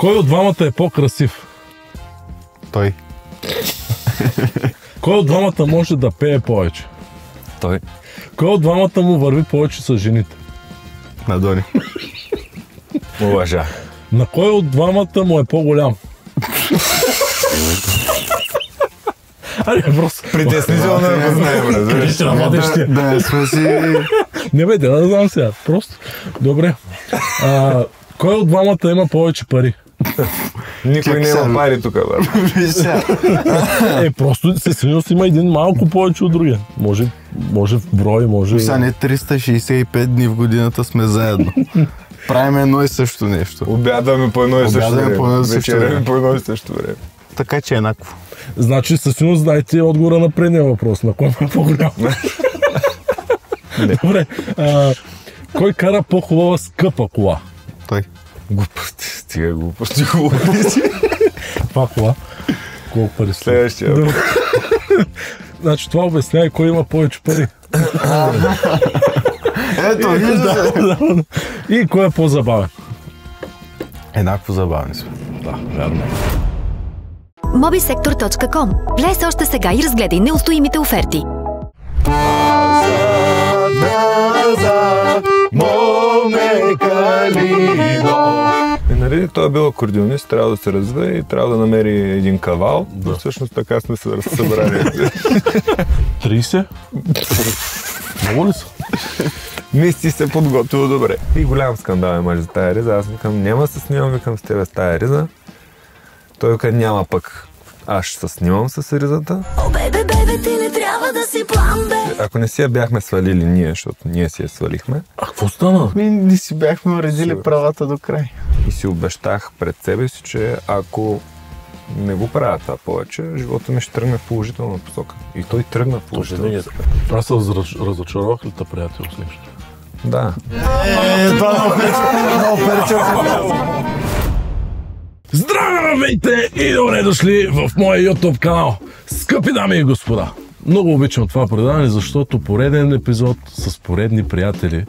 Кой от двамата е по-красив? Той. Кой от двамата може да пее повече? Той. Кой от двамата му върви повече с жените? Надони. Лъжа. На кой от двамата му е по-голям? Аре, просто... Притеснително не знаем, разбираш. Да не сме си... Не бе, да знам сега. Просто. Добре. Кой от двамата има повече пари? Никой не има пари тук, бе. Просто със сигурност има един малко повече от другия. Може в брой, може... Сега не 365 дни в годината сме заедно. Правим едно и също нещо. Обядваме по едно и също време. Вечеряме по едно и също време. Така че е еднакво. Значи със сигурност знаете отговора на предния въпрос. На кой е по-голям? Добре. Кой кара по-хубава скъпа кола? Той. Глупости, стига глупости. Това кола? Колко пари сте? Следващия. Значи това обяснява и кой има повече пари. Ето, виждате. И кой е по-забавен? Еднакво забавни сме. Да, вярно. Mobisector.com. Влез още сега и разгледай неустоимите оферти. Нали, той е бил акордеонист, трябва да се развие и трябва да намери един кавал. Да. Всъщност така сме се събрали. 30? Много ли са? Мисти се подготвил добре. И голям скандал имаш за тая риза. Аз викам, няма се снимам, викам с тебе с тая риза. Той вика, няма пък. Аз ще се снимам с ризата. О, бебе, ти не трябва да си план, бе. Ако не си я бяхме свалили ние, защото ние си я свалихме. А какво стана? Не си бяхме уредили правата до край. И си обещах пред себе си, че ако не го правя това повече, живота ми ще тръгне в положителна посока. И той тръгна в положителна посока. Аз се разочаровах ли те, приятел, с нещо? Да. Това много перче. Здравейте и добре дошли в моя YouTube канал. Скъпи дами и господа, много обичам това предаване, защото пореден епизод с поредни приятели.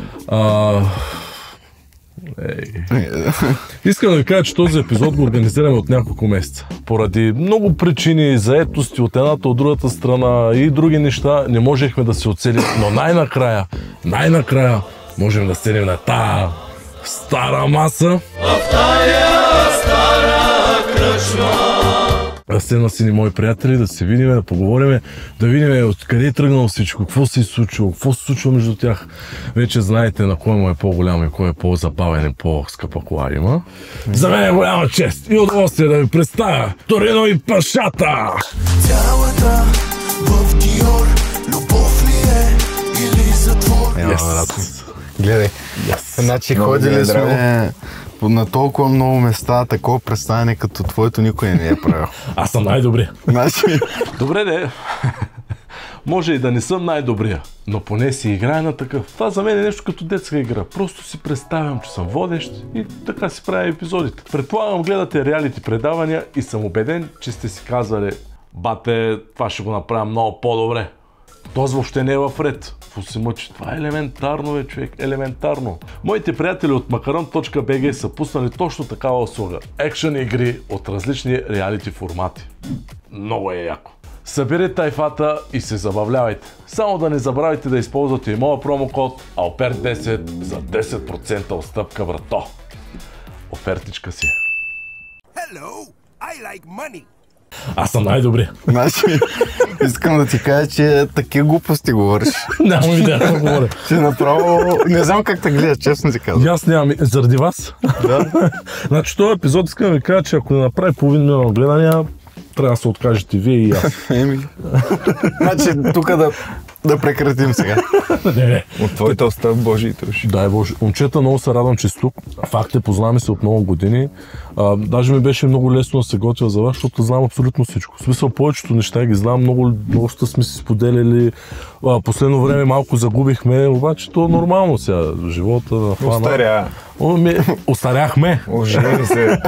Искам да ви кажа, че този епизод го организираме от няколко месеца. Поради много причини, заетости от едната, от другата страна и други неща, не можехме да се оцелим, но най-накрая можем да седим на тая стара маса. В тая стара кръчма. Седна си ни мои приятели, да се видим, да поговорим, да видим откъде е тръгнало всичко, какво се е случило, какво се случва между тях. Вече знаете на кой му е по-голям и кой е по-забавен и по-скъпа кола има. За мен е голяма чест и удоволствие да ви представя Торино и Пашата! Цялата в Диор, любов ли е или затвор? Гледай. Значи ходили сме на толкова много места, такова представяне като твоето никой не е правил. Аз съм най-добрия. Значи... Добре де. Може и да не съм най-добрия, но поне си играя на такъв. Това за мен е нещо като детска игра. Просто си представям, че съм водещ и така си правя епизодите. Предполагам, гледате реалити предавания и съм убеден, че сте си казали: бате, това ще го направя много по-добре. Този въобще не е в ред. Какво се мъчи? Това е елементарно, бе, човек. Елементарно. Моите приятели от Makaron.bg са пуснали точно такава услуга. Екшън игри от различни реалити формати. Много е яко. Съберете тайфата и се забавлявайте. Само да не забравяйте да използвате и моя промокод ALPERT10 за 10% отстъпка, брато. Офертичка си. Hello, I like money. Аз съм най-добрия. Значи, искам да ти кажа, че такива глупости говориш. Нямам идея да говоря. Че направо... Не знам как те гледа, честно ти казвам. Аз нямам. Заради вас? Да. Значи този епизод искам да ви кажа, че ако не направи половин милион гледания, трябва да се откажете вие и аз. Значи тук да прекратим сега. Не. От твоите уста Божиите уши. Дай Боже. Момчета, много се радвам, че си тук. Факт е, познаваме се от много години. Даже ми беше много лесно да се готвя за вас, защото знам абсолютно всичко. В смисъл, повечето неща ги знам, много сме си споделяли. Последно време малко загубихме, обаче то нормално сега. Живота на фана. Остаря. Остаряхме. Ожени се.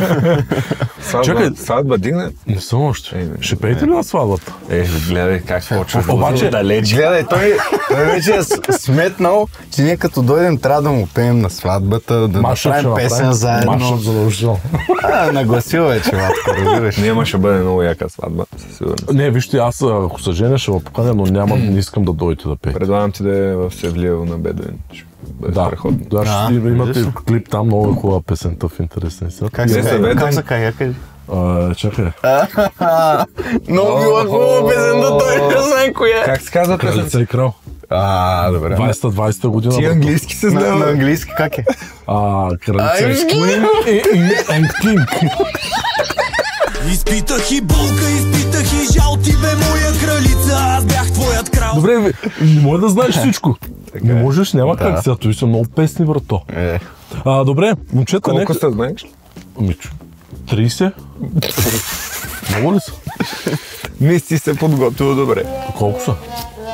Сватба дигне? Не съм още. Ще пеете ли на сватбата? Гледай как почва. Обаче, далеч. Гледай, той вече е сметнал, че ние като дойдем трябва да му пеем на сватбата, да направим песен заедно. Машът задължително. Нагласил вече, Владко, разбираш. Няма ще бъде много яка сватба, със сигурност. Не, вижте, аз ако се женя ще ме поканя, но не искам да дойдете да пеете. Предлагам ти да е в Севлиево на Бедуин. Да, ще имате клип там, много хубава песента в интересен си. Как се кая, кажи? Чакай. Много била хубава песента, той не знае коя. Как се казва песента? Кралица и крал. Добре. 20-та година. Ти английски се знае. На английски как е? Кралица и King. Изпитах и болка, изпитах и жал, ти бе моя кралица, аз бях твоят крал. Добре, не може да знаеш всичко. Не можеш, няма как сега, той са много песни, брато. Добре, момчета, колко сте знаеш? Мичо, 30? Много ли са? Мисти се подготвил добре. Колко са?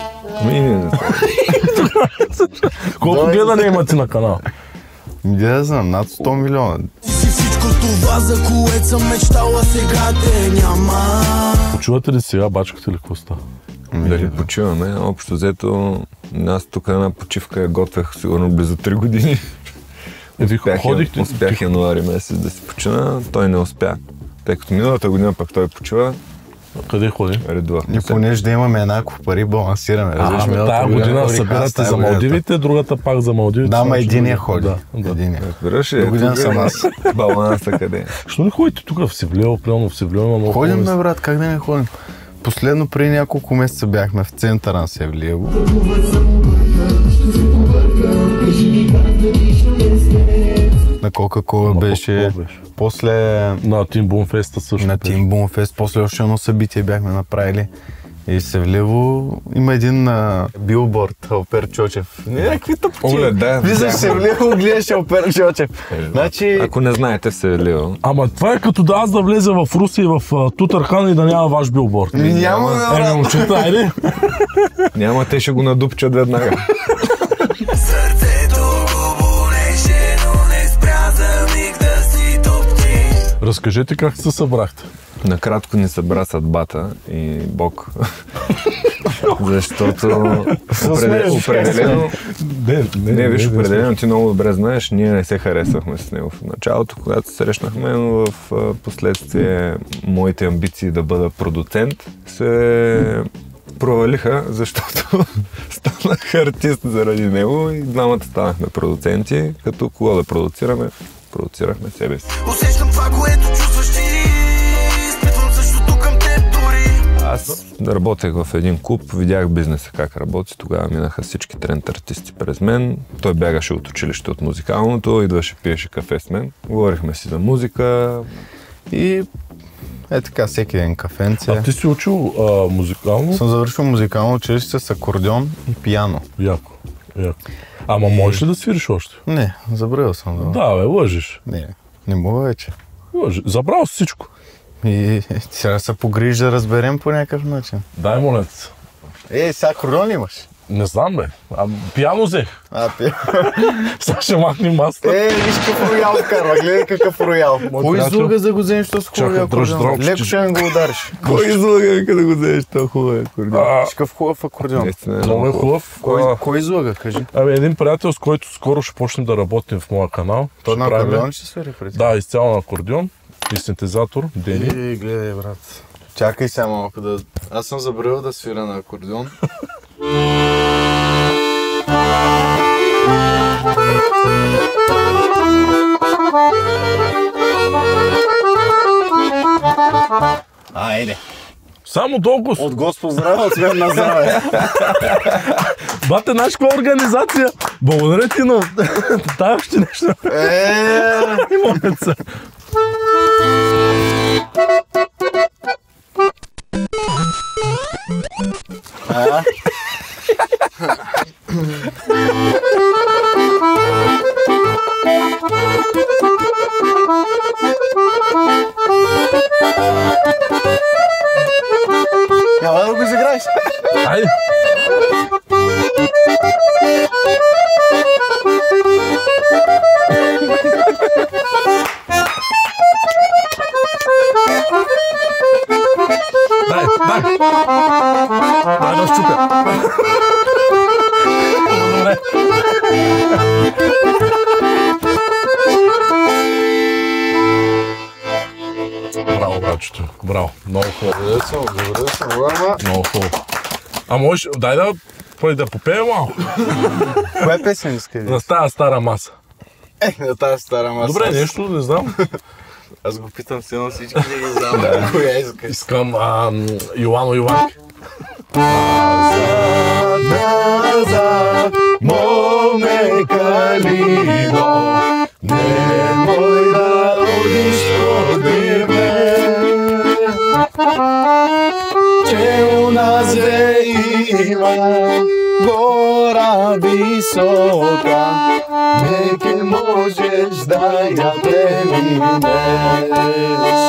Колко гледане имате на канала? Не знам, над 100 милиона. Ти си всичко това, за което съм мечтала, сега те няма. Почувате ли сега, бачкате ли какво става? Дали почиваме? Общо взето, аз тук една почивка я готвех сигурно близо 3 години. Успях януари месец да си почина, той не успя. Тъй като миналата година пък той почива. Къде ходи? Редувахме И понеже да имаме еднакво пари, балансираме. Тая година събирате за Малдивите, другата пак за Малдивите. Да, ма единия ходи. Разбираш ли? Година съм аз. Баланса къде? Що не ходите тук в Севлиево, примерно в Севлиево има много ходим, бе, брат, как да не ходим? Последно преди няколко месеца бяхме в центъра на Севлиево. На Кока-Кола беше. После... На Team Boom Fest също. На Team Boom Fest. После още едно събитие бяхме направили. И Севлиево има един билборд, Алпер Чочев. Някакви тъпчи. Влизаш в Севлиево, гледаш Алпер Чочев. Значи... Ако не знаете в Севлиево. Ама това е като да аз да влеза в Русия и в Тутърхан и да няма ваш билборд. Няма, момчета, айде. Няма, те ще го надупчат веднага. Сърцето го болеше, но не спря за миг да си топти. Разкажете как се събрахте. Накратко ни събра съдбата и Бог. Защото определено... Не, виж, определено ти много добре знаеш, ние не се харесвахме с него в началото, когато се срещнахме, но в последствие моите амбиции да бъда продуцент се провалиха, защото станах артист заради него и двамата станахме продуценти, като кога да продуцираме, продуцирахме себе си. Усещам това, което чувстваш ти, изпитвам същото към теб дори. Аз работех в един клуб, видях бизнеса как работи, тогава минаха всички тренд артисти през мен. Той бягаше от училище от музикалното, идваше, пиеше кафе с мен. Говорихме си за музика и така всеки ден кафенце. А ти си учил музикално? Съм завършил музикално училище с акордеон и пиано. Яко. Ама можеш ли да свириш още? Не, забравил съм. Да, бе, лъжиш. Не мога вече. Лъжиш. Забрал си всичко. И сега се погрижи да разберем по някакъв начин. Дай монетца. Сега акордеон имаш? Не знам, бе. Пиано взех. Пиано. Сега ще махнем масата. Виж какъв роял вкарва. Гледай какъв роял. Кой излага за го вземеш, що с хубавия акордеон? Леко ще не го удариш. Кой излага, като го вземеш този хубавия акордеон? Какъв хубав акордеон. Много е хубав. Кой излага, кажи? Един приятел, с който скоро ще почнем да работим в моя канал. Той на акордеон ще свири преди? Да, изцяло на акордеон и синтезатор, Дени. Гледай, брат. Чакай сега малко да... Аз съм забравил да свира на акордеон. Айде. Само толкова. От Господ здраве, от свет на здраве. Бате, знаеш каква организация? Благодаря ти, но тая още нещо. И момента. Няма да го изиграеш. Айде. Дай да щупя. Браво, братчето. Браво. Много хубаво. Благодаря съм, Лама. Много хубаво. А можеш, дай да попеем малко. Коя песен иска да? На тази стара маса. На тази стара маса. Добре, нещо, не знам. Аз го питам си, но всички не ги знам. Да. Коя искаш? Искам Йоано Йованки. Назад, моме калидо, немoj да одиш protiv мен, че у нас има гора висока, неке можеш да я преминеш.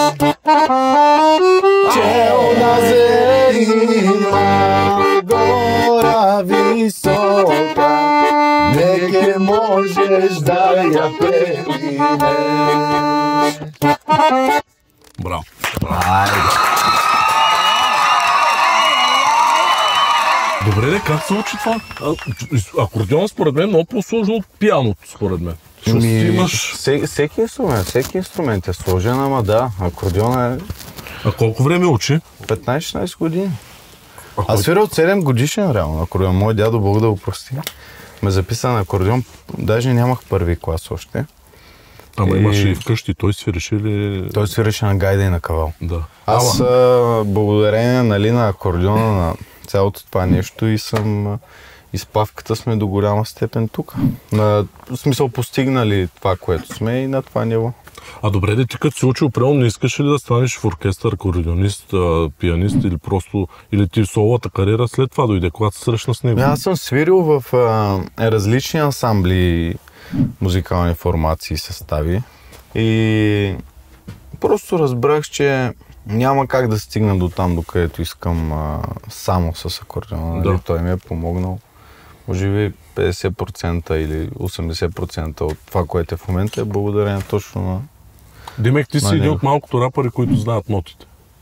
Че у нас има гора висока, неке можеш да я преминеш. Браво. Добре, как се учи това? Акордеон според мен е много по-сложно от пианото, според мен. Всеки инструмент е сложен, ама да, акордеон е... А колко време учи? 15-16 години. Аз свиря от 7 годишен реално акордеон. Мой дядо, Бог да го прости, ме записа на акордеон, даже нямах първи клас още. Ама имаше и вкъщи, той свиреше ли? Той свиреше на гайда и на кавал. Да. Аз благодарение на акордеона, на цялото това нещо и изпавката сме до голяма степен тук. В смисъл постигнали това, което сме и на това ниво. А добре, ти като си учил прием, не искаш ли да станеш в оркестър, акордеонист, пианист или просто, или ти в соловата кариера след това дойде, когато се срещна с него? Аз съм свирил в различни ансамбли, музикални формации и състави и просто разбрах, че няма как да стигна до там, докъдето искам само с акордеона. Да. Той ми е помогнал. Може би 50% или 80% от това, което е в момента, е благодарение точно на... Димек, ти си един от малкото рапъри, които знаят нотите.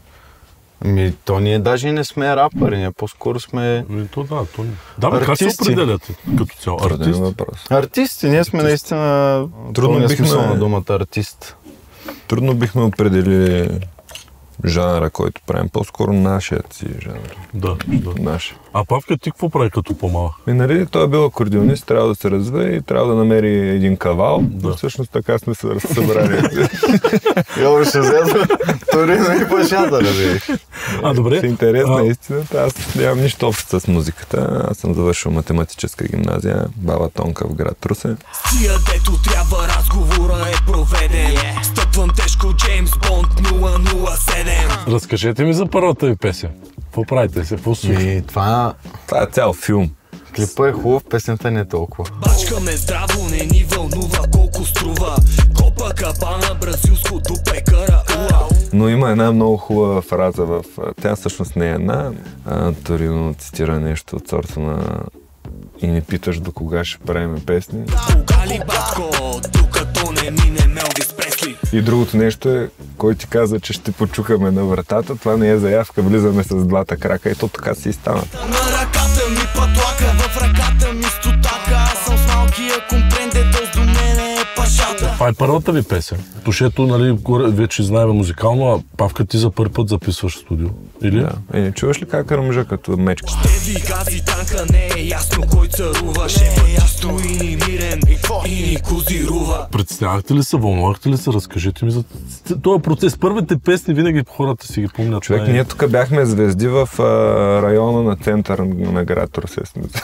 То ние даже не сме рапъри, ние по-скоро сме как се определят като цяло? Артисти, ние сме наистина... Трудно смисъл на думата артист. Трудно бихме определили жанра, който правим. По-скоро нашият си жанр. Да. Наш. А Павка, ти какво прави като по-малък? Нали, той е бил акордеонист, трябва да се развие и трябва да намери един кавал. Да. Всъщност така сме се събрали. Йо, ще взема Торино и Пашата, разбираш. Добре. С интерес на истината, аз нямам нищо общо с музиката. Аз съм завършил математическа гимназия, Баба Тонка в град Русе. Стия дето трябва, разговора е проведен. Стъпвам тежко, Джеймс Бонд 007. Разкажете ми за първата ви песен. Какво правите се? Какво случва? Това е цял филм. Клипът е хубав, песента не е толкова. Бачкаме здраво, не ни вълнува колко струва. Копа кабана, бразилското пекара. Но има една много хубава фраза в... Тя всъщност не е една. Торино цитира нещо от сорта на... И не питаш до кога ще правим песни. Кога ли, батко, докато не минем Елвис Пресли? И другото нещо е, кой ти каза, че ще почукаме на вратата. Това не е заявка, влизаме с двата крака и то така си и стана. На ръката ми пътлака, в ръката ми стотака. Аз съм с малкия компренде, до мене е пашата. Това е първата ви песен. Тушето, нали, вече знаем музикално, а Павка, ти за първи път записваш студио, или? Да. Не чуваш ли как ръмжа като мечка? Ще ви гази танка, не е ясно кой царува. Шефът я стои мирен и ни козирува. Представяхте ли се, вълнувахте ли се? Разкажете ми за този процес. Първите песни винаги хората си ги помнят. Човек, ние тук бяхме звезди в района на центъра на град Русе.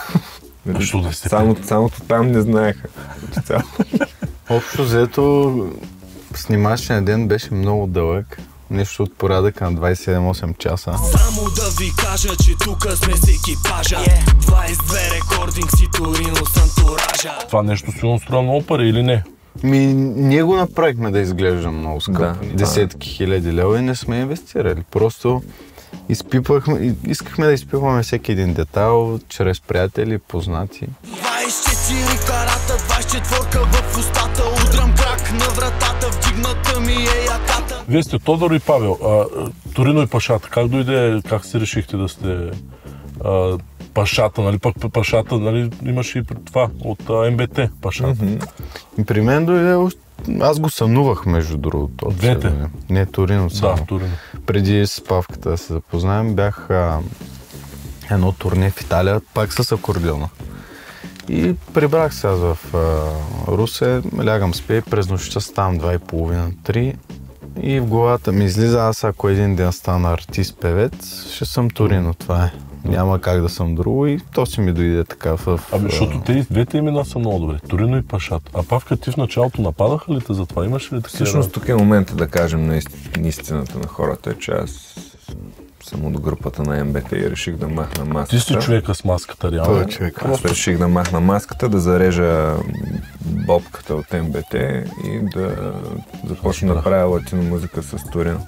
Само там не знаеха. Общо взето, снимачният ден беше много дълъг. Нещо от порядъка на 27-8 часа. Само да ви кажа, че тук сме с екипажа. 22 рекординг си Торино с антуража. Това нещо сигурно струва много пари или не? Ние го направихме да изглежда много скъпо. Десетки хиляди лева и не сме инвестирали. Просто искахме да изпиваме всеки един детайл, чрез приятели, познати. 24 карата, 24-ка в устата, удрам крак на вратата, вдигната ми е яката. Вие сте Тодор и Павел, Торино и Пашата. Как дойде, как се решихте да сте Пашата, нали? Пък Пашата, нали, имаше и това от МБТ Пашата. При мен дойде Аз го сънувах, между другото. Двете? Не, Торино само. Да, Торино. Преди с Павката да се запознаем, бях едно турне в Италия, пак с акордеона. И прибрах се аз в Русе, лягам спи, през нощта ставам 2:30-3 и в главата ми излиза, аз ако един ден стана артист-певец, ще съм Торино, това е. Няма как да съм друго и то си ми дойде така в... Ами, защото те двете имена са много добре. Торино и Пашат. А Павка, ти в началото нападаха ли те за това? Имаш ли такива? Всъщност тук е момента да кажем истината на хората, че аз съм от групата на МБТ и реших да махна маската. Ти си човека с маската, реално. Аз реших да махна маската, да зарежа бобката от МБТ и да започна да правя латино музика с Торино.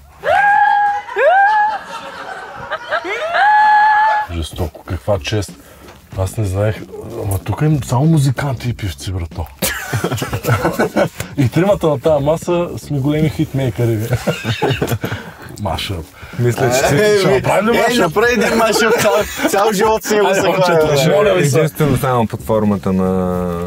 Жестоко, каква чест. Аз не знаех, ама тук им само музиканти и певци, брато. И тримата на тази маса сме големи хитмейкъри. Машъп. Мисля, че ще направим ли машъп? Направи един машъп, цял живот си го съхвая. Единствено само под формата на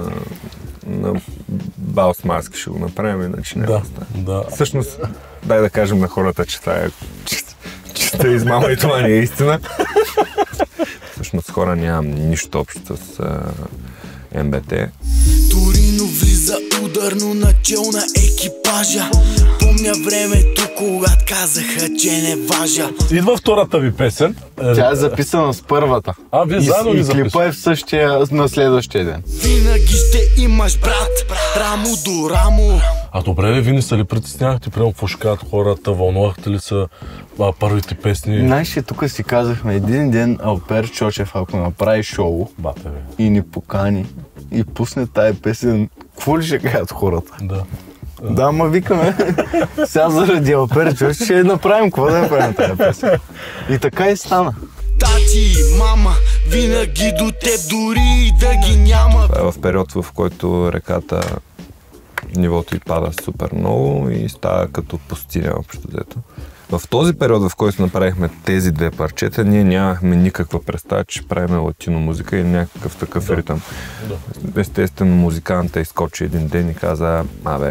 Баус Марски ще го направим, иначе не да, да. Всъщност, дай да кажем на хората, че това е чиста измама и това не е истина. Всъщност хора нямам нищо общо с МБТ. Торино влиза ударно начало на екипажа. Помня времето, когато казаха, че не важа. Идва втората ви песен. Тя е записана с първата. А, вие заедно ги записвате? И клипа е в същия, на следващия ден. Винаги ще имаш брат, рамо до рамо. А добре, вие не са ли притеснявахте, прямо какво ще кажат хората, вълнувахте ли са първите песни? Знаеш, тук си казахме един ден Алпер Чочев, ако направи шоу и ни покани и пусне тая песен, какво ли ще кажат хората? Да. Да, ама викаме, сега заради Алпер Чочев ще направим, какво да направим тая песен? И така и стана. Тати, мама, винаги до теб, дори да ги няма. Това е в период, в който реката нивото й пада супер много и става като пустиня общо взето. В този период, в който направихме тези две парчета, ние нямахме никаква представа, че правим латино музика и някакъв такъв ритъм. Да. Естествено, музиканта изкочи един ден и каза,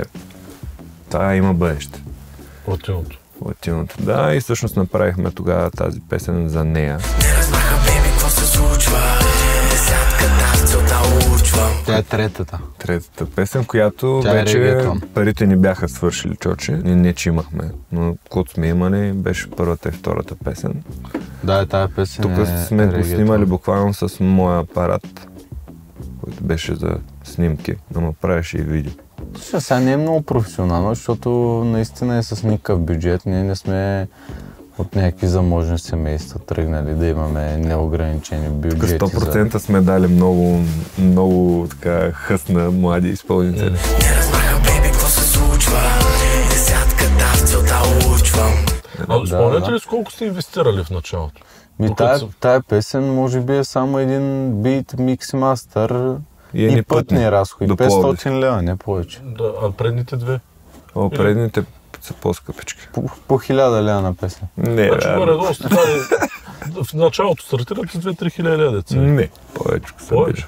това има бъдеще. Латиното. Латиното, да, и всъщност направихме тогава тази песен за нея. Не разбраха, беби, какво се случва. Десятката целта учвам. Тя е третата. Третата песен, която тя вече парите ни бяха свършили, чоче. Ние не че имахме, но когато сме имали, беше първата и втората песен. Да, тая песен тук сме го снимали буквално с моя апарат, който беше за снимки, но ме правеше и видео. Сега не е много професионално, защото наистина е с никакъв бюджет. Ние не сме от някакви заможни семейства тръгнали да имаме неограничени бюджети. Тук 100% сме дали много така хъсна млади изпълнители. Не разбраха, бейби, какво се случва. Десятката в целта учвам. Спомняте ли с колко сте инвестирали в началото? Тая песен може би е само един бит, микс и мастър и пътни разходи. 500 лева, не повече. Да, а предните две? Предните са по-скъпички. По 1000 лева на песен. Не, значи горе-долу в началото стартират с 2-3 хиляди лева деца. Не, повече.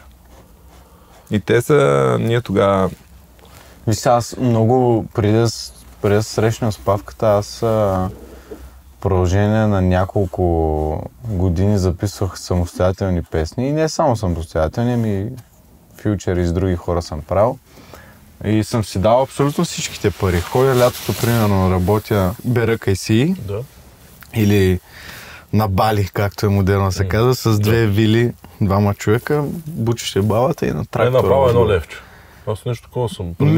И те са, ние тогава... Виж, аз много преди да срещна с Павката, аз продължение на няколко години записвах самостоятелни песни и не само самостоятелни, ами фючер и с други хора съм правил. И съм си дал абсолютно всичките пари. Ходя лятото, примерно, работя бера кайси или на Бали, както е модерно се казва, с две вили, двама човека, бучеше бабата и на трактора. Направо едно левче. Аз нещо такова съм. Не,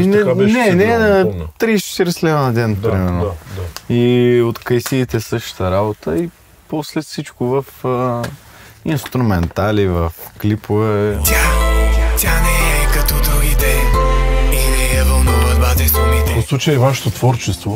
30-40 лева на ден, примерно. Да. И от кайсиите същата работа и после всичко в инструментали, в клипове. Тя не е като другите и не е вълнуват бате сумите. В случай вашето творчество,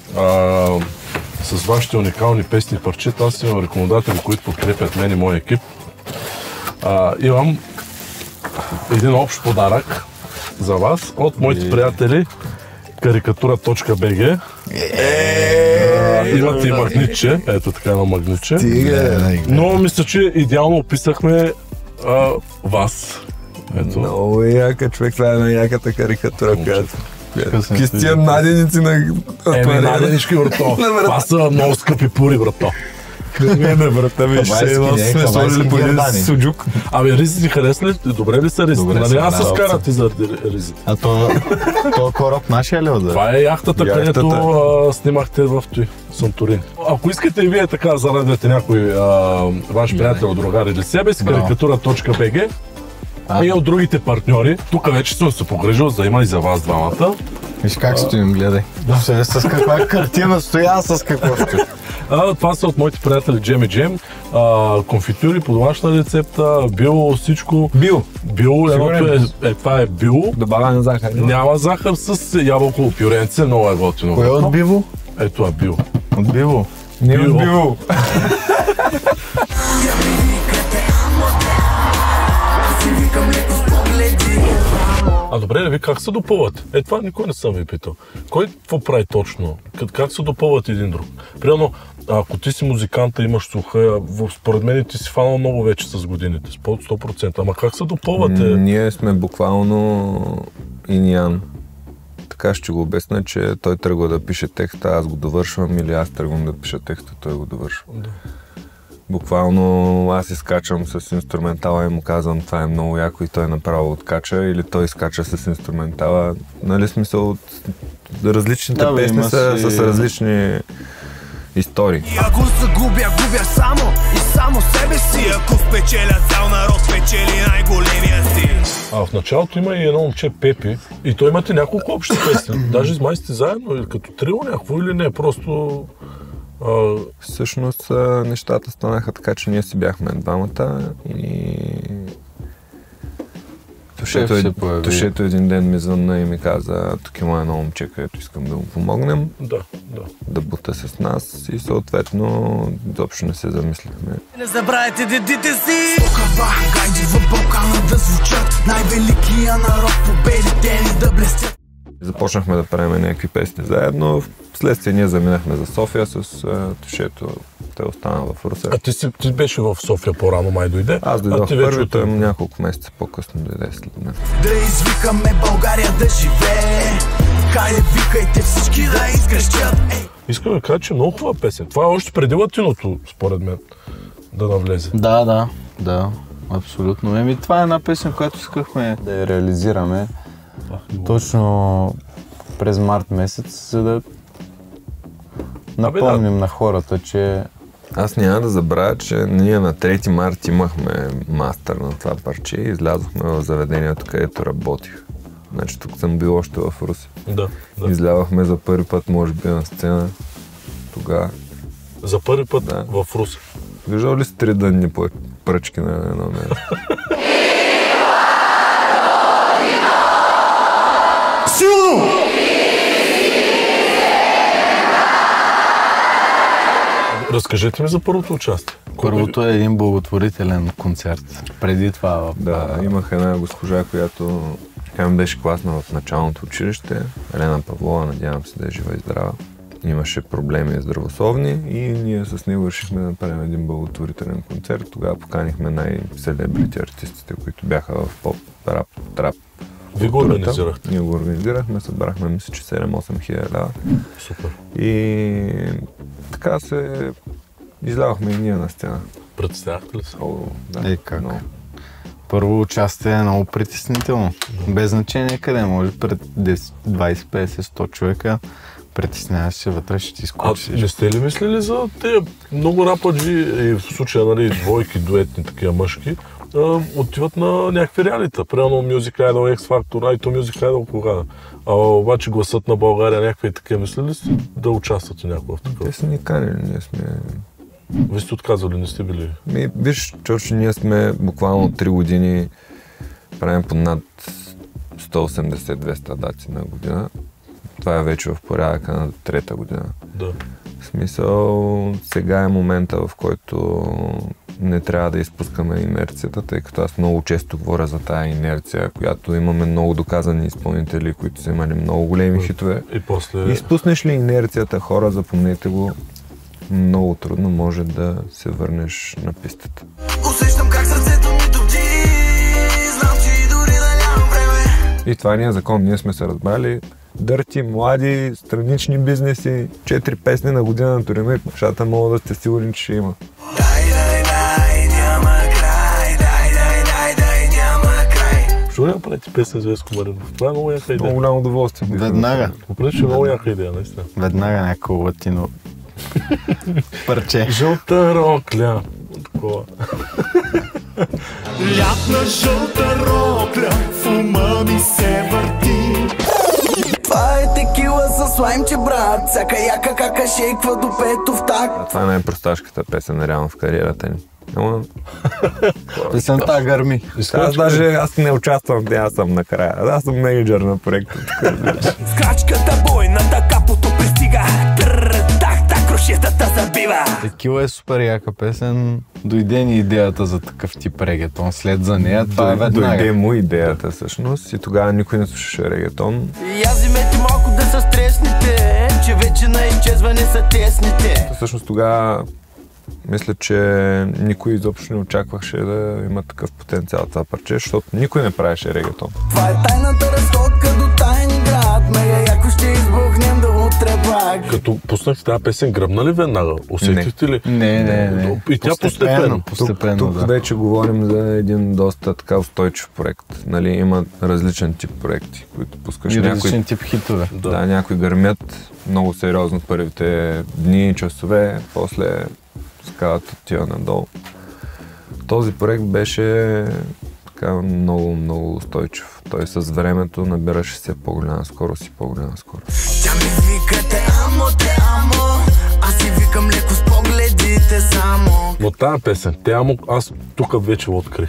с вашите уникални песни и парчета, аз имам рекомендатели, които подкрепят мен и моя екип. Имам един общ подарък за вас от моите приятели карикатура.bg. Имате и магнитче, ето така едно магнитче. Но мисля, че идеално описахме вас. Ето. Много яка, човек, това е на яката карикатура, която... Какви са тия наденици на... Наденички, брато. Това са много скъпи пури, брато. Не, брата ми, ще сме сложили по един суджук. Ризите ти хареса ли? Добре ли са ризите? Нали аз се скарат ти за ризите? А то кораб нашия ли отзад? Това е яхтата, където снимахте в Санторин. Ако искате и вие така зарадвате някой ваш приятел, другар или себе си, карикатура.bg и от другите партньори. Тук вече съм се погрежил, за има и за вас двамата. Виж как стоим, гледай. С каква картина стоя, с какво ще. Това са от моите приятели Джем и Джем. Конфитюри по домашна рецепта, био, всичко. Био, това е био. Добавяне захар. Няма захар с ябълково пюренце, много е готино. Кое е от биво? Това е био. От биво? Не е от био. Добре, ви как се допълват? Това никой не съм ви питал. Кой какво прави точно? Как се допълват един друг? Примерно, ако ти си музиканта, имаш слуха, според мен ти си фанал много вече с годините, с под 100%. Ама как се допълвате? Ние сме буквално иньян. Така ще го обясня, че той тръгва да пише текста, аз го довършвам, или аз тръгвам да пиша текста, той го довършва. Да. Буквално аз изкачам с инструментала и му казвам, това е много яко и той направо откача, или той изкача с инструментала. Нали, смисъл от различните песни са с различни истории. И ако се губя само и само себе си. Ако спечеля цял народ, спечели най-големия си. В началото има и едно момче Пепи и той имате няколко общи песни. Даже с май сте заедно или като трио някакво или не, просто... Всъщност нещата станаха така, че ние си бяхме двамата и Тошето един ден ми звънна и ми каза, тук има едно момче, където искам да му помогнем. Да бута с нас и съответно изобщо не се замислихме. Не забравяйте дедите си! Стокава, гайди в Балкана да звучат, най-великия народ, победите ни да блестят. Започнахме да правим някакви песни заедно. Вследствие ние заминахме за София с Тошето. Той остана в Русе. Ти беше в София по-рано, май дойде? Аз дойдох първи, той няколко месеца по-късно дойде след мен. Да извикаме България да живее. Хайде, викайте всички да изгрещят. Искам да кажа, че много хубава песен. Това е още преди латиното, според мен, да навлезе. Да, абсолютно. Това е една песен, която искахме да я реализираме. Точно през март месец, за да напомним на хората, че... Аз няма да забравя, че ние на 3 март имахме мастър на това парче и излязохме в заведението, където работих. Значи тук съм бил още в Русе. Да. Излязохме за първи път, може би, на сцена тогава. За първи път в Русе? Виждал ли си 3 дънни пръчки на едно място? Силно! Разкажете ми за първото участие. Първото е един благотворителен концерт. Преди това... Имах една госпожа, която ми беше класна в началното училище. Елена Павлова, надявам се да е жива и здрава. Имаше проблеми здравословни и ние с него решихме да направим един благотворителен концерт. Тогава поканихме най-селебрити артистите, които бяха в поп, рап, трап. Вие го организирахте? Ние го организирахме, събрахме, мисля, че 7-8 хиляди лева. Супер. И така се излязохме и ние на сцена. Представяхте ли се? Как? Много. Първо участие е много притеснително. Без значение къде, може пред 10, 20, 50, 100 човека. Притесняваш се вътре, ще ти скочи. Не сте ли мислили за тези много рападжи, и в случая двойки, дуетни, такива мъжки, отиват на някакви реалита? Примерно Music Idol, X Factor, то Music Idol кога? Обаче гласът на България, някакви такива, мислили сте да участват в някакво в такова? Те са ни канили, ние сме... Вие сте отказали, не сте били? Виж, Чорче, ние сме буквално 3 години, правим по над 180-200 дати на година. Това е вече в порядъка на 3-та година. Да. В смисъл, сега е момента, в който не трябва да изпускаме инерцията, тъй като аз много често говоря за тая инерция, която имаме много доказани изпълнители, които са имали много големи хитове. И после... Изпуснеш ли инерцията, хора, запомнете го, много трудно може да се върнеш на пистата. Усещам как сърцето ми топти, знам, че и дори да нямам време. И това е закон, ние сме се разбрали. дърти, млади, странични бизнеси, 4 песни на година на Туремек, нещата могат да сте сигурни, че ще има. Защо няма правите песен за Веско Маринов? Това е много яка идея. Много голямо удоволствие. Веднага. Определено е много яка идея, наистина. Веднага някакво латино парче. Жълта рокля. Такова. Лятна жълта рокля, в ума ми се върти. Това е текила с лаймче, брат. Всяка яка кака шейква до петов так. Това е най-просташката песен реално в кариерата ни. Песента гърми. Аз не участвам, аз съм накрая. Аз съм менеджер на проекта. Скрачката бойната капото пристига. Так, крушетата забива. Текила е супер яка песен. Дойде ни идеята за такъв тип регетон. След за нея, това е веднага. Дойде му идеята всъщност и тогава никой не слушаше регетон. И аз вземете малко да са стресните, че вече на изчезване са тесните. Всъщност тогава мисля, че никой изобщо не очакваше да има такъв потенциал това парче, защото никой не правеше регетон. Това е тайната разходка до тайни град. Мега яко ще избухнем до утре пак. Като пуснахте тази песен, гръмна ли веднага? Усетихте ли? Не. И тя постепенно. Тук вече говорим за един доста така устойчив проект. Нали, има различен тип проекти, които пускаш. И различен тип хитове. Да, някои гърмят много сериозно първите дни, часове, после скалата отива надолу. Този проект беше така много устойчив. Той с времето набираше все по-голяма скорост и по-голяма скорост. Тя ми вика те амо, аз си викам леко с погледите само. Но тази песен, те амо, аз тук вече го открих.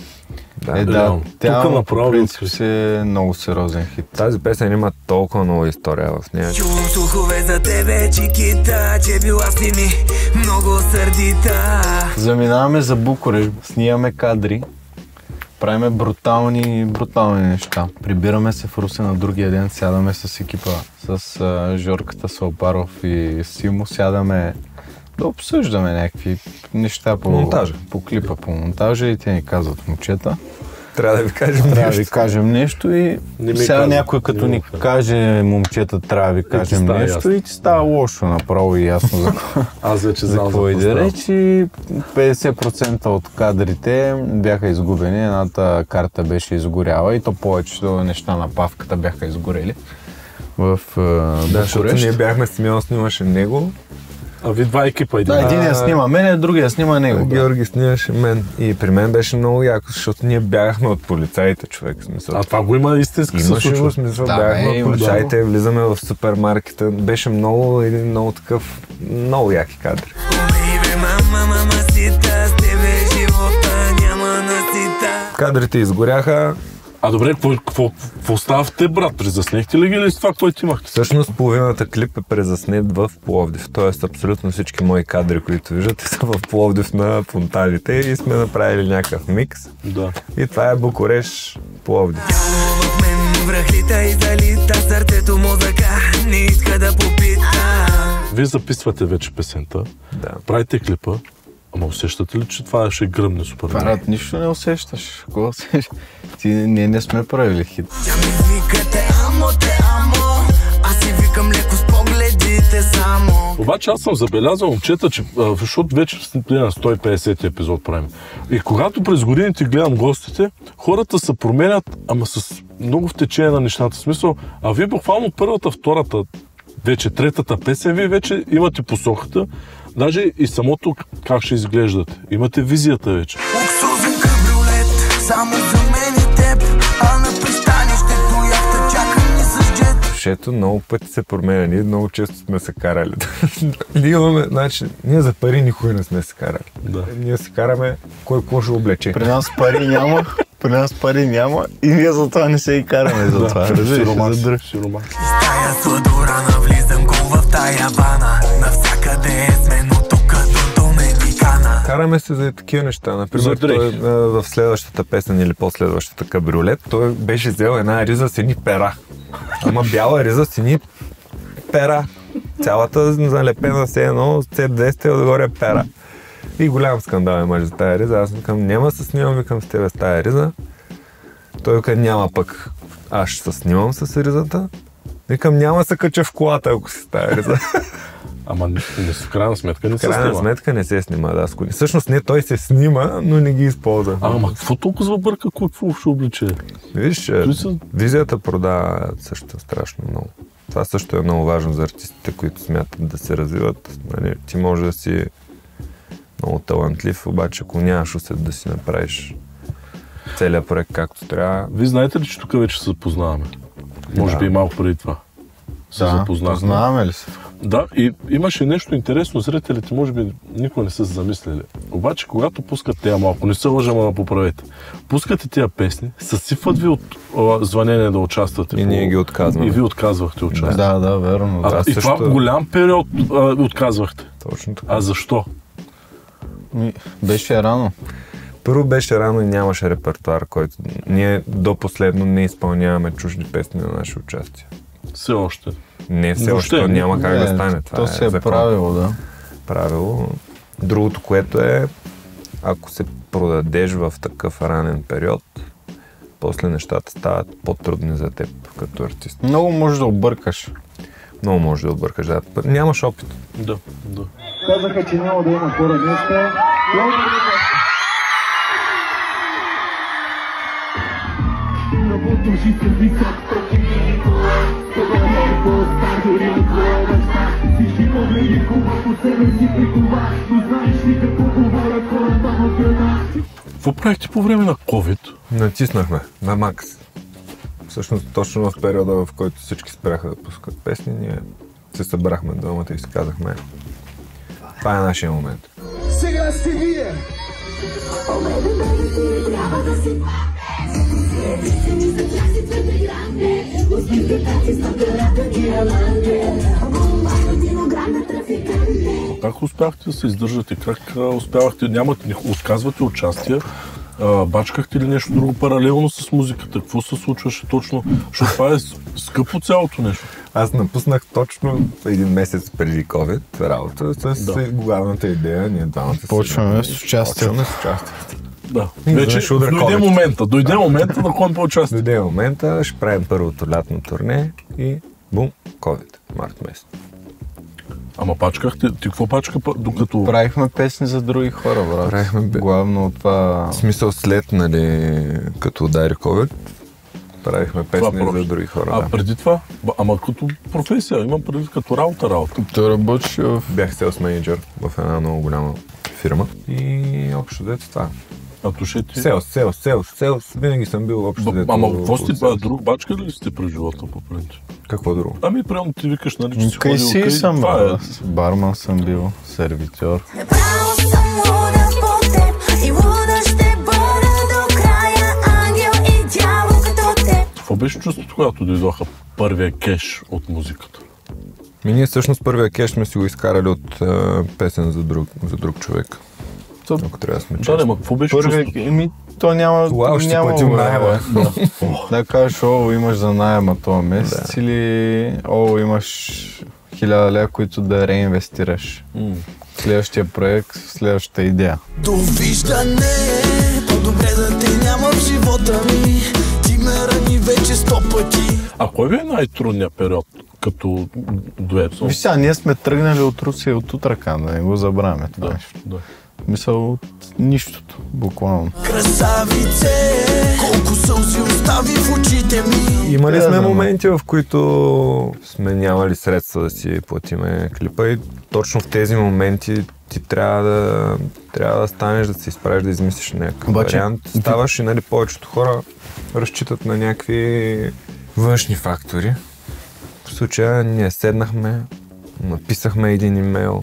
Да, тя направо е много сериозен хит. Тази песен има толкова много история в нея. Чувам слухове за тебе, чикита, че била с ними много сърдита. Заминаваме за Букурещ, снимаме кадри, правиме брутални неща. Прибираме се в Русе на другия ден, сядаме с екипа, с Жорката Салпаров и Симо, сядаме да обсъждаме някакви неща по монтажа, по клипа, по монтажа и те ни казват: момчета, трябва да ви кажем нещо и сега някой като ни каже: момчета, трябва да ви кажем нещо и ти става лошо направо и ясно за аз вече за какво иде реч. И 50% от кадрите бяха изгубени, едната карта беше изгоряла и то повечето неща на павката бяха изгорели в да, защото ние бяхме снимаше него. А ви два екипа един? Да, единия снима мен, другия снима него. Георги снимаше мен. И при мен беше много яко, защото ние бягахме от полицаите, човек. Смисъл. А това го има истински случай. Имаше смисъл, бягахме от полицаите, влизаме в супермаркета. Беше много такъв, много яки кадри. Кадрите изгоряха. А добре, какво става в те, брат? Презаснехте ли ги или с това, което имахте? Всъщност половината клип е презаснет в Пловдив. Тоест абсолютно всички мои кадри, които виждате, са в Пловдив на фонтаните и сме направили някакъв микс. Да. И това е Букурещ, Пловдив. Вие записвате вече песента, правите клипа. Ама усещате ли, че това ще гръмне супер? Брат, нищо не усещаш. Кога усещаш? Ние не сме правили хит. Тя ми вика те амо, аз си викам леко с погледите само. Обаче аз съм забелязал, момчета, че защото вече на 150 епизод правим. И когато през годините гледам гостите, хората се променят, ама с много в течение на нещата. Смисъл, а вие буквално първата, втората, вече третата песен, вие вече имате посоката. Даже и самото как ще изглеждате. Имате визията вече. Луксозен кабриолет, само за мен и теб, а на пристанището яхта чака ни с джет. Шето много пъти се променя, ние много често сме се карали. Ние за пари никога не сме се карали. Да. Ние се караме кой какво ще облече. При нас пари няма и ние затова не се и караме за това. Стая сладурана, влизам го в тая вана, навсякъде сме, но тук до Доминикана. Караме се за такива неща. Например, той, в следващата песен или последващата кабриолет, той беше взел една риза с едни пера. Ама бяла риза с едни пера. Цялата залепена с едно, с C200 отгоре пера. И голям скандал имаш за тая риза. Аз викам, няма се снимам, викам с тебе с тая риза. Той вика, няма пък. Аз ще се снимам с ризата Викам, няма се кача в колата, ако си стави. Ама в крайна сметка не се снима. В крайна сметка не се снима, да. Всъщност не, той се снима, но не ги използва. Ама какво толкова бърка, какво ще обличе? Виж, визията продава също страшно много. Това също е много важно за артистите, които смятат да се развиват. Нали, ти може да си много талантлив, обаче ако нямаш усет да си направиш целият проект както трябва. Вие знаете ли, че тук вече се запознаваме? Може би и малко преди това. Познаваме ли се? Да, и имаше нещо интересно, зрителите може би никога не са се замислили. Обаче, когато пускат тези малко, не се лъжа, ама поправете, пускате тези песни, съсипват ви от звънение да участвате. И ние ги отказваме. И ви отказвахте участие. Да, верно. И това голям период отказвахте. Точно така. А защо? Беше рано. Първо беше рано и нямаше репертуар, който ние до последно не изпълняваме чужди песни на наше участие. Все още. Не все още, то няма как да стане. Това то е правило, да. Правило. Другото, което е, ако се продадеш в такъв ранен период, после нещата стават по-трудни за теб като артист. Много можеш да объркаш. Много можеш да объркаш, да. Нямаш опит. Да. Казаха, че няма да има хора днеска. Работуши се висок, токи спокойно по стадори от твоя баща. Всички погледи кува по себе си прикува, но знаеш ли какво говорят хората в града? Какво правихте по време на COVID? Натиснахме на макс. Всъщност точно в периода, в който всички спряха да пускат песни, ние се събрахме двамата и си казахме, това е нашия момент. Сега сте вие! Как успяхте да се издържате? Как успявахте? Отказвате участие? Бачкахте ли нещо друго паралелно с музиката? Какво се случваше точно? Защото това е скъпо цялото нещо. Аз напуснах точно един месец преди COVID работа с главната идея. Ние двамата почваме с участието. Да, вече дойде момента да ходим по участие. Дойде момента, ще правим първото лятно турне и бум, COVID, март месец. Ама пачкахте, ти какво пачка докато... Правихме песни за други хора, брат. Правихме главно това... В смисъл след, нали, като удари COVID, правихме песни за други хора. А преди това? Ама като професия, имам преди като работа. Той работиш в... Бях селс менеджер в една много голяма фирма и общо взето това. А тушете? Селс. Винаги съм бил общо взето. Ама какво сте друг бачка ли сте през живота по принцип? Какво друго? Ами прямо ти викаш, нали, че си ходил окей. Съм, барман съм бил, сервитьор. Направо съм луда по теб и луда ще бъда до края, ангел и дявол като теб. Какво беше чувството, когато дойдоха първия кеш от музиката? Ние всъщност първия кеш сме си го изкарали от песен за друг човек. Ако трябва да сме честни. Да, какво беше чувството? То няма... ще платим найема. Да кажеш, имаш за найема този месец или имаш 1000 лева, които да реинвестираш. Следващия проект, следващата идея. Довиждане, по-добре да те няма в живота ми. Ти ме рани вече 100 пъти. А кой ви е най-трудният период като дует? Виж сега, ние сме тръгнали от Русия от Утракан, да не го забравяме това нещо. Мисъл от нищото, буквално. Красавице, колко сълзи остави в очите ми. Имали сме моменти, в които сме нямали средства да си платиме клипа и точно в тези моменти ти трябва да станеш, да се изправиш, да измислиш някакъв вариант. Ставаш и, нали, повечето хора разчитат на някакви външни фактори. В случая ние седнахме, написахме един имейл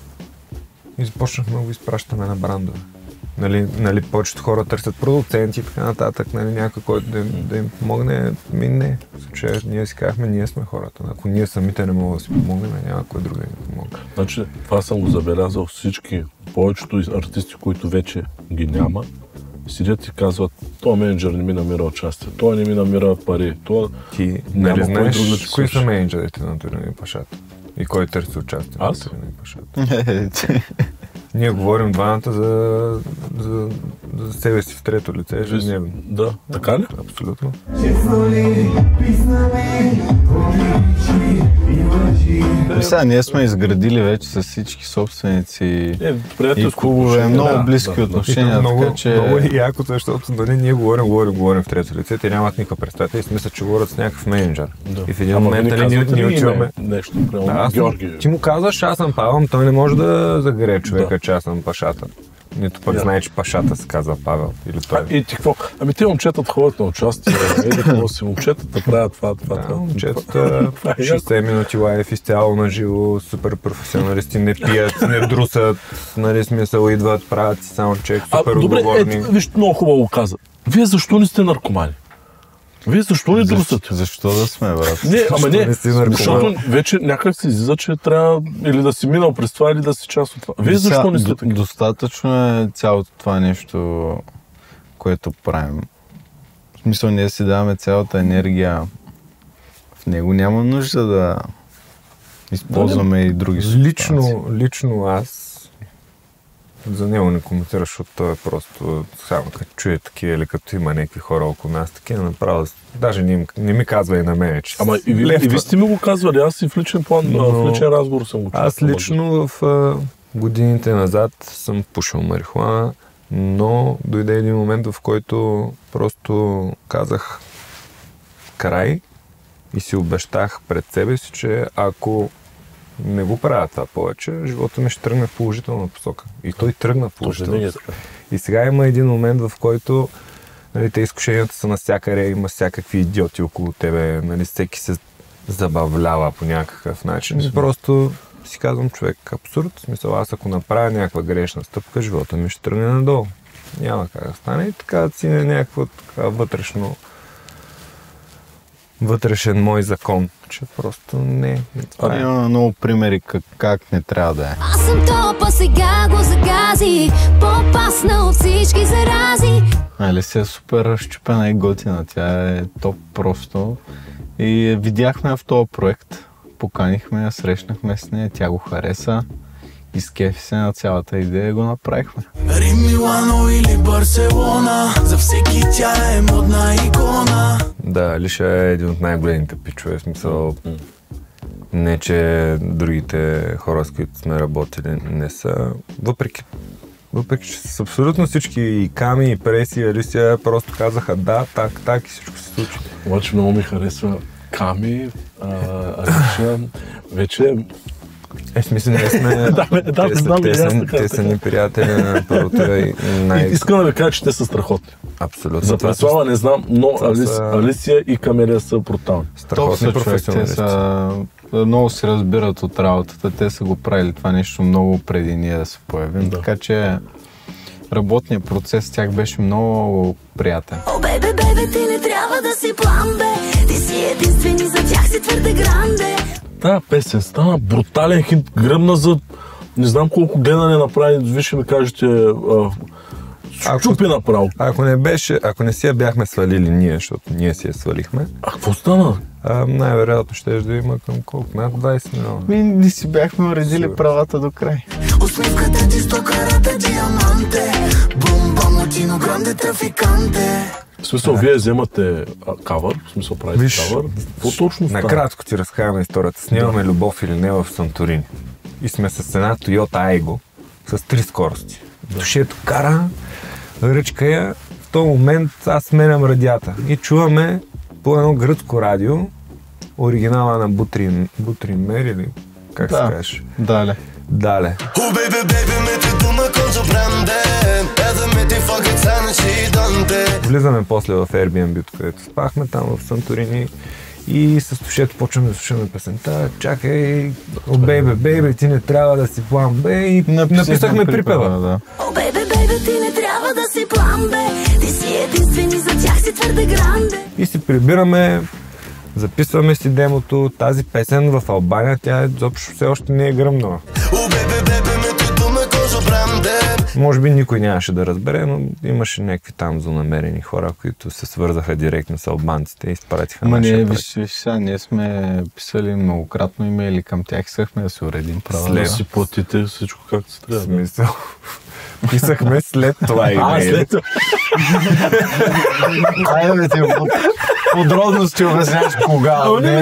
и започнахме да го изпращаме на брандове. Нали, повечето хора търсят продуценти и така нататък, нали, някой, който да им помогне. Не. В случая ние си казахме, ние сме хората. Ако ние самите не могат да си помогнем, няма кой друг да ни помогне. Значи, това съм го забелязал всички, повечето артисти, които вече ги няма, седят и казват, този менеджер не ми намира участие, той не ми намира пари, Ти нали знаеш кои са менеджерите на Турин и Пашата? И кой търси участие на Турин и Пашата? Ние говорим двамата за за себе си в трето лице ежедневно. Да, така ли? Абсолютно. Сега ние сме изградили вече с всички собственици и клубове, много близки отношения, така че... Много е якото, защото ние говорим в трето лице, те нямат никаква представа и смисъл, че говорят с някакъв менеджер. И в един момент ние отиваме... Ти му казваш, аз съм Павел, той не може да загре човека, че аз съм Пашата. Нито пък знае, че Пашата се казва Павел или той. И ти какво? Ами те момчетата ходят на участие, какво си момчетата правят това. Момчетата 60 минути лайф изцяло на живо, супер професионалисти, не пият, не друсат, нали смисъл, идват, правят си саундчек, супер отговорни. Добре, виж, много хубаво каза. Вие защо не сте наркомани? Вие защо не друсате? Защо да сме, брат? Не, защото вече някак се излиза, че трябва или да си минал през това, или да си част от това. Вие защо не сте така? Достатъчно е цялото това нещо, което правим. В смисъл, ние си даваме цялата енергия. В него няма нужда да използваме и други субстанции. Лично аз за него не коментираш, защото той е просто само като чуе такива или като има някакви хора около нас, такива направо, даже не ми казва и на мен, че Ама и ви сте ми го казвали, аз и в личен план, в личен разговор съм го чул. Аз лично в годините назад съм пушил марихуана, но дойде един момент, в който просто казах край и си обещах пред себе си, че ако не го правя това повече, живота ми ще тръгне в положителна посока. И той тръгна в положителна посока. И сега има един момент, в който нали, те изкушенията са навсякъде, има всякакви идиоти около тебе, нали, всеки се забавлява по някакъв начин. И просто си казвам, човек, абсурд. В смисъл, аз ако направя някаква грешна стъпка, живота ми ще тръгне надолу. Няма как да стане. И така да си някаква вътрешен мой закон, че просто не. Има много примери как не трябва да е. Аз съм топа, сега го загази, по-опасна от всички зарази. Алесия е супер разчупена и готина, тя е топ просто. И видяхме в този проект, поканихме я, срещнахме с нея, тя го хареса. Изкефи се на цялата идея и го направихме. Рим, Милано или Барселона, за всеки тя е модна икона. Да, Лиша е един от най-големите пичове, в смисъл не, че другите хора, с които сме работили, не са. Въпреки че с абсолютно всички и Ками, и Преси, и Алисия просто казаха да, так и всичко се случи. Обаче много ми харесва Ками, Алиша, вече... Смисъл, ние сме... Те са ни приятели на първото и искам да ви кажа, че те са страхотни. Абсолютно. За Преслава не знам, но Алисия и Камелия са брутални. Страхотни професионалисти. Много се разбират от работата. Те са го правили това нещо много преди ние да се появим. Така че работният процес с тях беше много приятен. О, бебе, ти не трябва да си план, бе. Ти си единствени, за тях си твърде гранде. Тая песен стана брутален хит, гръмна за не знам колко гледане направи, вие ще ми кажете, чупи направо. Ако не си я бяхме свалили ние, защото ние си я свалихме. А какво стана? Най-вероятно ще да има към колко? Над 20 милиона. Не си бяхме уредили правата до край. Усмивката ти 100 карата диаманте, бум-бам латино гранде трафиканте. В смисъл, вие вземате кавър, в смисъл правите кавър. Какво точно става? Накратко ти разказваме историята. Снимаме Любов или не в Санторини. И сме с една Toyota Aygo с 3 скорости. Душето кара, ръчка я. В този момент аз сменям радията. И чуваме по едно гръцко радио оригинала на Бутрин Мер или как се кажеш? Дале. Влизаме после в Airbnb, където спахме там в Санторини и с Тошето почваме да слушаме песента. Чакай, о, бейбе, ти не трябва да си план, бе, и написахме припева. О, бейбе, ти не трябва да си план, бе, ти си единствени, за тях си твърде гранде. И си прибираме, записваме си демото, тази песен в Албания, тя изобщо все още не е гръмнала. Може би никой нямаше да разбере, но имаше някакви там злонамерени хора, които се свързаха директно с албанците и изпратиха нашия проект. Виж сега, ние сме писали многократно имейли към тях, искахме да се уредим права. Да си платите всичко както се трябва. Смисъл. Писахме след това имейл. След това. Айде ти подробности обясняваш кога.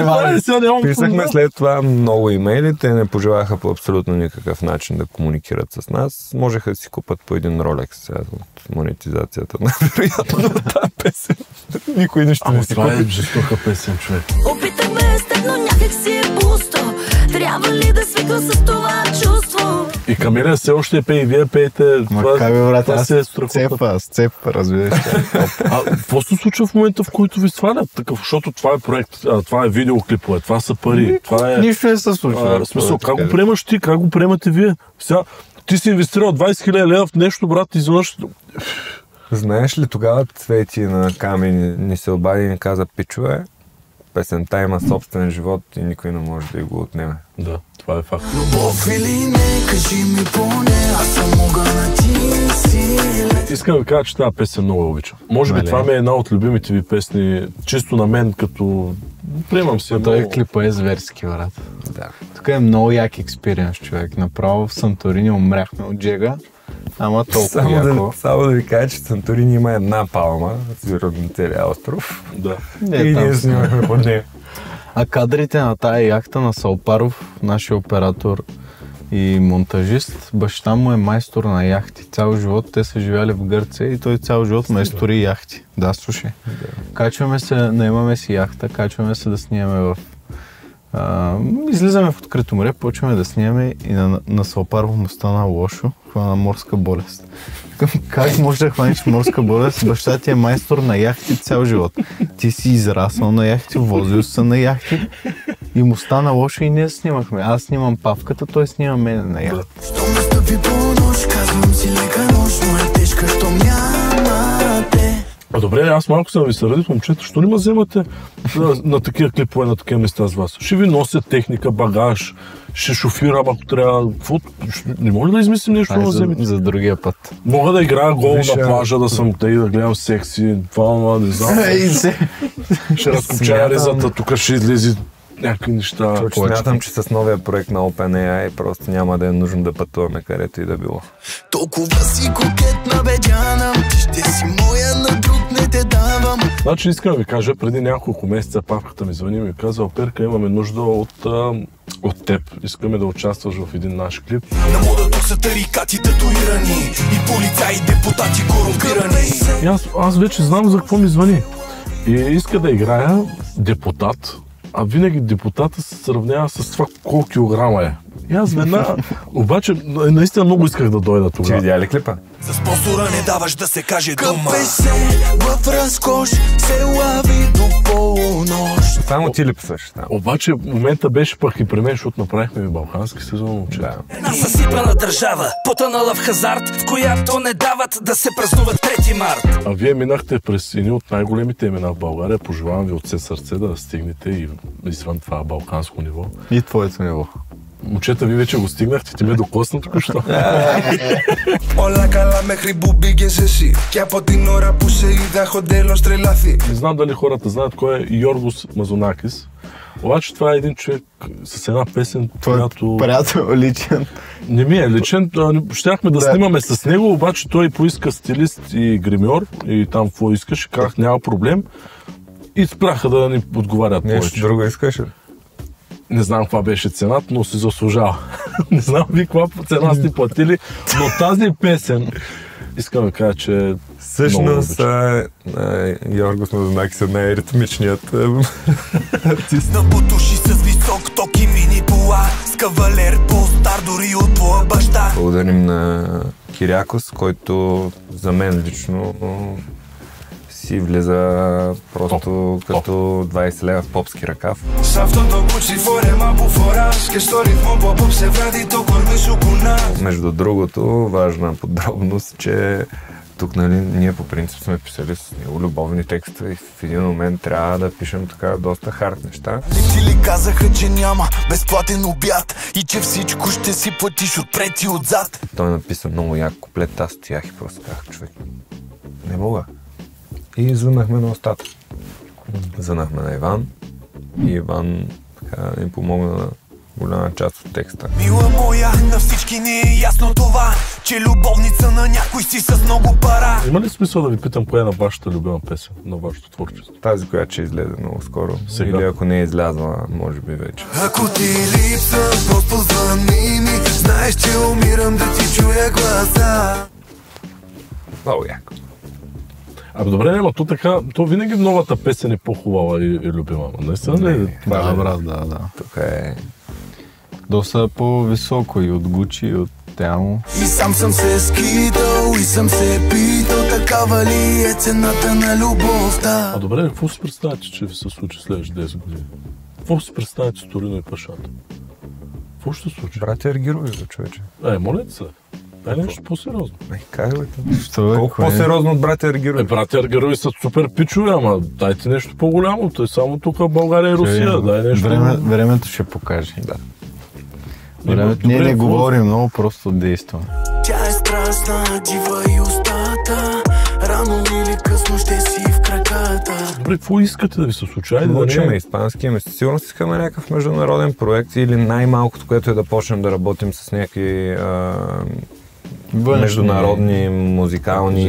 Писахме след това много имейли, те не пожелаха по абсолютно никакъв начин да комуникират с нас. Можеха да си купат по един Rolex сега от монетизацията. Вероятно от тази песен. Никой нищо не си купи. Това е жестока песен, човек. Опитахме с теб, но някак си е пусто. Трябва ли да свикам с това чувство? И Камелия все още пее и вие пеете. Макар бе, брат, аз се цепа, разбираш. Какво се случва в момента, в който ви свалят такъв? Защото това е проект, това е видеоклипове, това са пари. Това е... Нищо не се случва. В смисъл, как го приемаш ти, как го приемате вие? Сега, ти си инвестирал 20 000 лева в нещо, брат, изведнъж... Знаеш ли, тогава Цвети на Камен ни се обади и ни каза: пичове, песента има собствен живот и никой не може да го отнеме. Да, това е факт. Любов или не, кажи ми поне, аз съм огъна ти силе. Искам да ви кажа, че тази песен много я обичам. Може би това ми е една от любимите ви песни, чисто на мен, като приемам си. Той клипа е зверски, брат. Да. Тук е много як експириенс, човек. Направо в Санторини умряхме от джега. Ама толкова яко. Само да ви кажа, че Санторини има една палма, на целия остров. Да. И ние снимахме под нея. А кадрите на тая яхта на Салпаров, нашия оператор и монтажист, баща му е майстор на яхти. Цял живот те са живяли в Гърция и той цял живот майстори яхти. Да, слушай. Качваме се, наемаме си яхта, качваме се да снимаме в... излизаме в открито море, почваме да снимаме и на Салпаров му стана лошо, хвана морска болест. Как може да хванеш морска болест? Баща ти е майстор на яхти цял живот. Ти си израснал на яхти, возил се на яхти и му стана лошо и ние снимахме. Аз снимам павката, той снима мене на яхта. Що ме стъпи по нощ, казвам си лека нощ, но е тежка, що нямате. Добре, аз малко съм ви сърадит, момчета, що не ме вземате на такива клипове, на такива места с вас? Ще ви носят техника, багаж, ще шофирам, ако трябва. Не може да измислим нещо да вземете? За другия път. Мога да играя гол на плажа, да съм тъй, да гледам секси, това, не знам. Ще разкопчая резата, тук ще излезе някакви неща. Смятам, че с новия проект на OpenAI просто няма да е нужно да пътуваме където и да било. Толкова си кокетна, бедяна, ти ще си моя, на друг не те давам. Значи искам да ви кажа, преди няколко месеца павката ми звъни и ми казва: Оперка, имаме нужда от теб. Искаме да участваш в един наш клип. На модата са тарикати татуирани и полицаи, депутати корумпирани. И аз вече знам за какво ми звъни. И иска да играя депутат, а винаги депутата се сравнява с това колко килограма е. И аз веднага, обаче наистина много исках да дойда тогава. Ти видя ли клипа? За спонсора не даваш да се каже дума. Къпе се в разкош, се лави до полунощ. Само ти липсваш там. Обаче момента беше пък и при мен, защото направихме и балкански сезон, момчета. Една съсипана държава, потънала в хазарт, в която не дават да се празнува 3 март. А вие минахте през едни от най-големите имена в България. Пожелавам ви от все сърце да стигнете и извън това балканско ниво. И твоето ниво. Момчета, ви вече го стигнахте, ти ме докосна току-що. Όλα καλά μέχρι που μπήκες εσύ και από την ώρα που σε είδα έχω τέλος τρελαθεί. Не знам дали хората знаят кой е Йоргос Мазонакис. Обаче това е един човек с една песен, която... Приятел личен. Не ми е личен. Щяхме да снимаме с него, обаче той поиска стилист и гримьор и там какво искаше, казах няма проблем. И спряха да ни отговарят повече. Нещо друго искаш ли? Не знам каква беше цената, но си заслужава. Не знам ви каква цена сте платили, но тази песен искам да кажа, че всъщност Йоргос Мазонакис е най-ритмичният артист. На бутуши с висок ток и мини кола, с кавалер по-стар дори от твоя баща. Благодарим на Кирякос, който за мен лично си влиза просто като 20 лева в попски ръкав. С αυτото κουτσι φόρεμα που φοράς και στο ρυθμό που απόψε βράδυ το κορμί σου κουνά. Между другото, важна подробност, че тук, нали, ние по принцип сме писали с него любовни текстове и в един момент трябва да пишем така доста хард неща. Ти ли казаха, че няма безплатен обяд и че всичко ще си платиш отпред и отзад? Той написа много як куплет, аз стоях и просто казах: човек, не мога. И звънахме на остатък. Звънахме на Иван и Иван така ни помогна голяма част от текста. Мила моя, на всички ни е ясно това, че любовница на някой си с много пара. Има ли смисъл да ви питам коя е на вашата любима песен, на вашето творчество? Тази, която ще излезе много скоро. Сега. Или ако не е излязла, може би вече. Ако ти липса, просто звъни ми, знаеш, че умирам да ти чуя гласа. Много яко. Абе добре, няма, то така, то винаги новата песен е по-хубава и любима. Наистина ли? Да, брат, да. Тук е... Доста по-високо и от Гучи, и от Теамо. И сам съм се скитал, и съм се питал, такава ли е цената на любовта. А добре, какво си представяте, че ви се случи следващите 10 години? Какво си представяте с Торино и Пашата? Какво ще се случи? Братя Аргирови, човече. Моля се. Дай нещо по-сериозно. Как бе? Колко по-сериозно от братя Аргирови? Братя Аргирови са супер пичове, ама дайте нещо по-голямо. Той само тук в България и Русия. Дай нещо. Времето ще покаже. Да. Времето ние не говорим много, просто действаме. Тя е страшна, дива и устата, рано или късно ще си в краката. Добре, какво искате да ви се случи? Учиме испански, ами със сигурност искаме някакъв международен проект или най-малкото, което е да почнем да работим с някакви международни, музикални,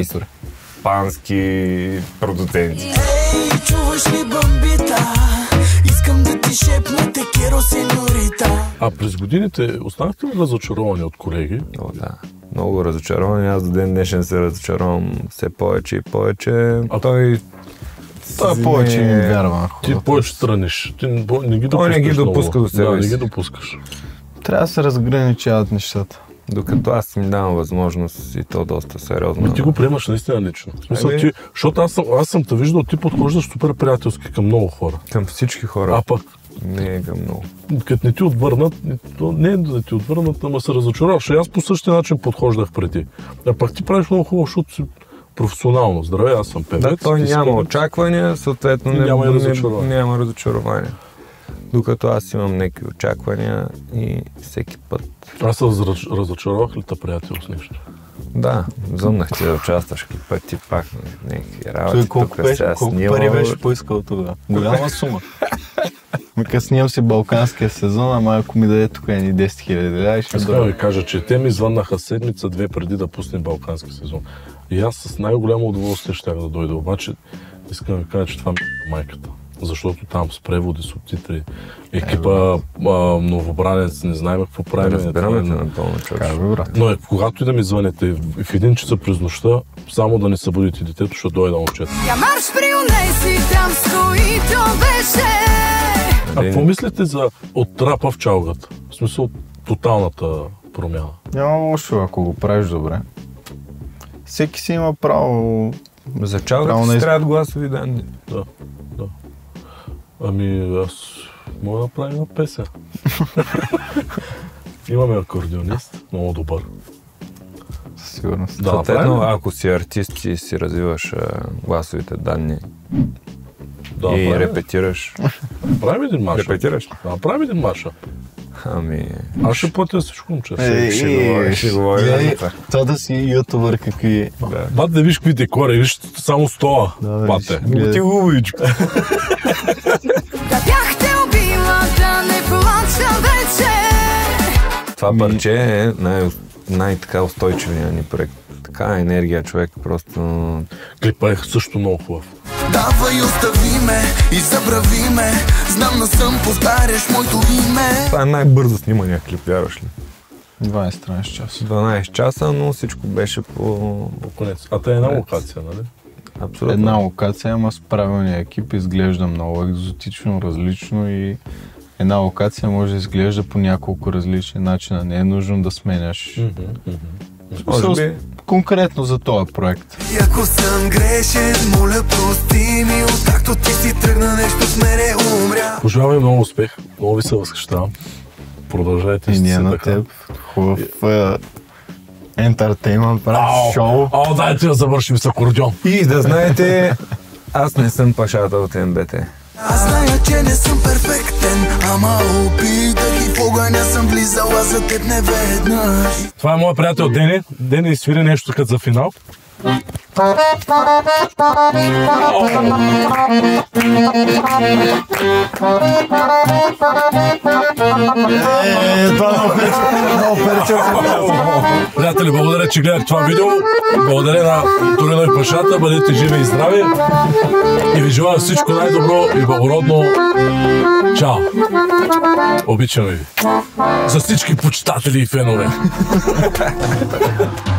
испански продуценти. Ей, чуваш ли бомбита? Искам да ти шепна те керо, сеньорита. А през годините останахте ли разочаровани от колеги? О, да. Много разочаровани. Аз до ден днешен се разочаровам все повече и повече. Той повече ми вярва. Ти повече страниш. Ти не ги допускаш. Той не ги допуска до себе си. Да, не ги допускаш. Трябва да се разграничават нещата. Докато аз им давам възможност и то доста сериозно. Но ти го приемаш наистина лично. В смисъл, ти, защото аз съм те виждал, ти подхождаш супер приятелски към много хора. Към всички хора. А пък не е към много. Като не ти отвърнат, то не е да ти отвърнат, ама се разочароваш. Аз по същия начин подхождах преди. А пък ти правиш много хубаво, защото си професионално. Здравей, аз съм певец. Да, той няма очаквания, съответно няма разочарования. Докато аз имам някакви очаквания и всеки път. Аз се разочаровах ли те приятел с нещо? Да, зъмнах ти да участваш какви пъти пак на някакви работи. Колко пари беше поискал тогава? Голяма сума. Мека снимам си балканския сезон, ама ако ми даде тук едни 10 000 лева, ще да ви кажа, че те ми звъннаха седмица-две преди да пуснем балкански сезон. И аз с най-голямо удоволствие щях да дойда. Обаче искам да ви кажа, че това ми е майката. Защото там с преводи, субтитри, екипа новобранец, не знаем какво правим. Разбираме те напълно, човек. Но когато и да ми звънете в 1 часа през нощта, само да не събудите детето, ще дойда момчета. Я марш при унеси там, с които беше. А какво мислите за от трапа в чалгата? В смисъл тоталната промяна? Няма лошо, ако го правиш добре. Всеки си има право. За чалгата си трябват гласови данни. Да. Ами аз мога да направим една песен. Имаме акордеонист, много добър. Сигурно. Да, съответно, ако си артист и си развиваш гласовите данни и репетираш. Правим един маша. Репетираш? Да, правим един маша. Ами... Аз ще платя всичко, момче. Ще говоря. Това да си ютубър какви... Бат да виж какви декори, виж само стола. Бате. Ти хубавичко. Да бях те убила, да не плача вече. Това парче е най-така устойчивия ни проект. Така енергия, човек просто... Клипа е също много хубав. Давай, остави ме и забрави ме. Знам на съм, повтаряш моето име. Това е най-бързо снимания клип, вярваш ли? 12 часа. 12 часа, но всичко беше по конец. А те е една локация, нали? Абсолютно. Една локация, ама с правилния екип изглежда много екзотично, различно и една локация може да изглежда по няколко различни начина. Не е нужно да сменяш. Може би... Конкретно за този проект. И ако съм грешен, моля прости ми, откакто ти си тръгна, нещо с мене умря. Пожелавам много успех, много ви се възхищавам. Продължайте и ние на теб. Хубав ентертеймент, правиш шоу. Дайте да завършим с акордеон. И да знаете, аз не съм Пашата от МБТ. Аз зная, че не съм перфектен, ама опитах и в огъня съм влизала за теб неведнъж. Това е моят приятел Дени. Дени свири нещо като за финал. Приятели, благодаря, че гледате това видео. Благодаря на Торино и Пашата. Бъдете живи и здрави. И ви желая всичко най-добро и благородно. Чао! Обичаме ви. За всички почитатели и фенове.